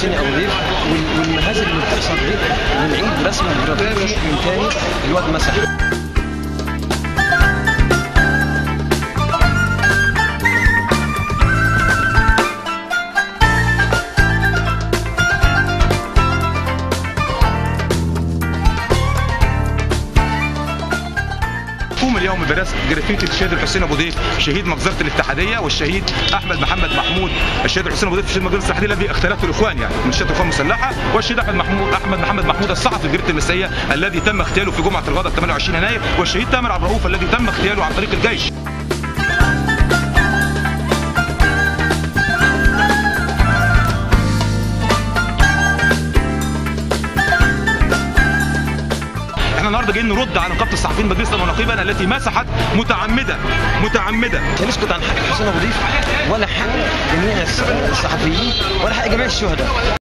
حسين ابو ضيف والمهازل اللي بتحصل دي، ونعيد رسم الجرافيكي من تاني. الواد مسح. قوم اليوم برسم جرافيتي الشهيد الحسين ابو ضيف شهيد مجزره الاتحاديه، والشهيد احمد محمد محمود الشهيد الحسين ابو ضيف شهيد مجزره الاتحاديه الذي اختلفه الاخوان يعني من شتى الاخوان المسلحه، والشهيد احمد محمد محمود الصحفي في جريده المسائيه الذي تم اغتياله في جمعه الغضب 28 يناير، والشهيد تامر عبد الرؤوف الذي تم اغتياله عن طريق الجيش. احنا النهارده جايين نرد على نقابه الصحفيين مجلسا ونقيبا التي مسحت متعمده مش هنسكت عن حق الحسين ابو ضيف ولا حق جميع الصحفيين ولا حق جميع الشهداء.